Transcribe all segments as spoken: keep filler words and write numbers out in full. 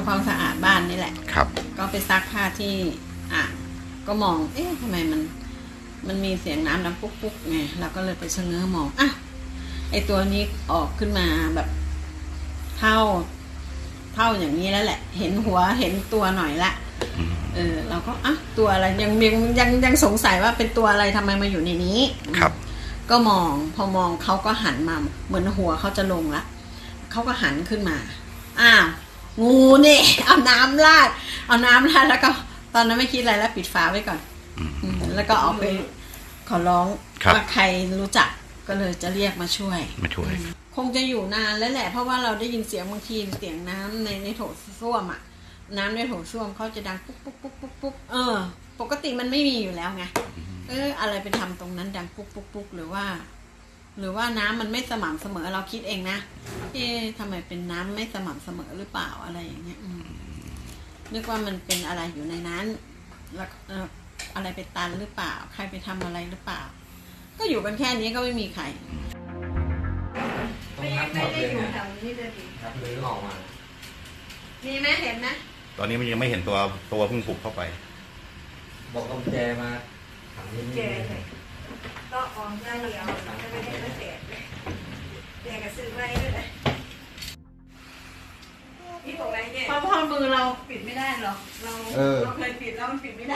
ความสะอาดบ้านนี่แหละครับก็ไปซักผ้าที่อ่ะก็มองเอ๊ะทำไมมันมันมีเสียงน้ำดังปุ๊กปุ๊กไงเราก็เลยไปเชงเง้อมองอ่ะไอตัวนี้ออกขึ้นมาแบบเท่าเท่าอย่างนี้แล้วแหละเห็นหัวเห็นตัวหน่อยละเออเราก็อ่ะตัวอะไรยังยังยังยังสงสัยว่าเป็นตัวอะไรทำไมมาอยู่ในนี้ครับก็มองพอมองเขาก็หันมาเหมือนหัวเขาจะลงละเขาก็หันขึ้นมาอ้าวงูนี่เอาน้ำราดเอาน้ำราดแล้วก็ตอนนั้นไม่คิดอะไรแล้วปิดฝาไว้ก่อนแล้วก็เอาไปขอร้องว่าใครรู้จักก็เลยจะเรียกมาช่วยมาช่วยคงจะอยู่นานแล้วแหละเพราะว่าเราได้ยินเสียงบางทีเสียงน้ำในในโถส้วมอ่ะน้ำในโถส้วมเขาจะดังปุ๊กปุ๊กปุ๊กปุ๊กปุ๊กเออปกติมันไม่มีอยู่แล้วไงเอออะไรไปทำตรงนั้นดังปุ๊กปุ๊กปุ๊กหรือว่าหรือว่าน้ำมันไม่สม่ำเสมอเราคิดเองนะเอ๊ะทำไมเป็นน้ำไม่สม่ำเสมอหรือเปล่าอะไรอย่างเงี้ยนึกว่ามันเป็นอะไรอยู่ในนั้นแล้วอะไรไปตันหรือเปล่าใครไปทำอะไรหรือเปล่าก็อยู่กันแค่นี้ก็ไม่มีใครไม่ไม่ได้อยู่แถวนี้เลยดิครับหรือออกมามีไหมเห็นนะตอนนี้มันยังไม่เห็นตัวตัวเพิ่งผูกเข้าไปบอกกำแจมาถังนี้แจเลยก็ออกได้เดียวจะไม่ได้มาแจกแจกกับซื้อไว้ด้วยเลยพี่บอกอะไรเนี่ยเพราะพ่อมือเราปิดไม่ได้หรอกเราเราเคยปิดแล้วมันปิดไม่ได้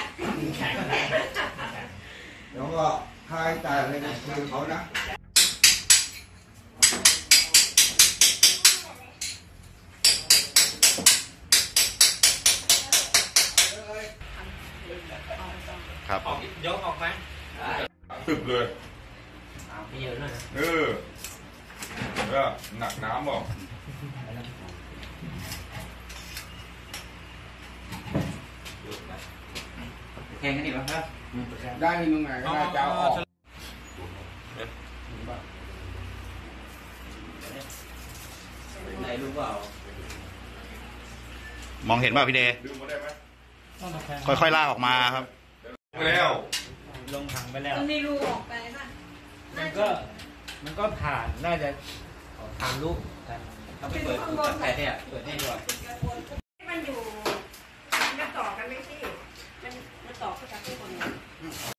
แล้วก็ค่าใช้จ่ายอะไรนะคือเขานะครับยกออกไหมตึบเลยพี่เยอะหน่อยเออเออหนักน้ำบอกแข่งกันอีกแล้วครับได้ที่มึงไงก็ได้จะเอาออกไหนรู้เปล่ามองเห็นป่ะพี่เดดึงมาได้ไหมค่อยๆลากออกมาครับไปแล้วลงถังไปแล้วมันมีรูออกไปป่ะมันก็มันก็ผ่านน่าจะทางลูกเขาไปเปิดแต่เนี่ยเปิดให้ด้วยมันอยู่มันต่อกันไม่ใช่มันมันต่อขึ้นจากที่คนนี้